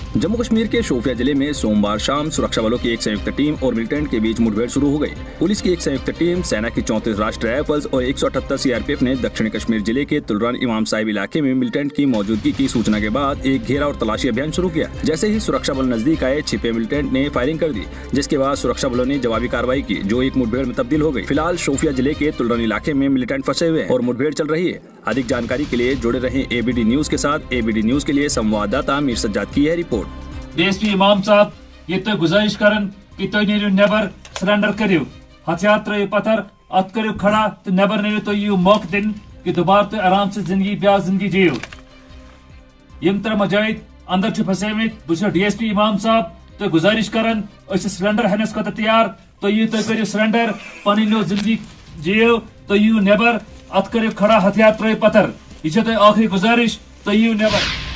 जम्मू कश्मीर के शोपियां जिले में सोमवार शाम सुरक्षा बलों की एक संयुक्त टीम और मिलिटेंट के बीच मुठभेड़ शुरू हो गई। पुलिस की एक संयुक्त टीम, सेना की 34 राष्ट्रीय राइफल्स और 178 सीआरपीएफ ने दक्षिणी कश्मीर जिले के तुलरान इमाम साहिब इलाके में मिलिटेंट की मौजूदगी की सूचना के बाद एक घेरा और तलाशी अभियान शुरू किया। जैसे ही सुरक्षा बल नजदीक आए, छिपे मिलिटेंट ने फायरिंग कर दी, जिसके बाद सुरक्षा बलों ने जवाबी कार्रवाई की, जो एक मुठभेड़ में तब्दील हो गई। फिलहाल शोपियां जिले के तुलरान इलाके में मिलिटेंट फंसे हुए हैं और मुठभेड़ चल रही है। अधिक जानकारी के लिए जुड़े रहें एबीडी न्यूज के साथ। एबीडी न्यूज के लिए संवाददाता मीर सज्जाद की है रिपोर्ट। डीएसपी इमाम साहब ये तो गुजारिश करन कि तुम नीरु नेबर सरेंडर करियो, हथियार त्रो पत्थर अत करियो खड़ा तो नेबर नीरु तो यू मौक दिन कि दोबारा तो आराम से जिंदगी ब्याज जिंदगी जियो। यम तरह मुजाहिद अंदर फंसे बह डीएसपी इमाम साहब तो गुजारिश करन सरेंडर हनस खत तैयार तो यू तो करियो सरेंडर पनी नो जिंदगी जियो तो यू नेबर अत करियो खड़ा हथियार त्रो पत्थर। यह तो आखिरी गुजारिश तो यू नेबर।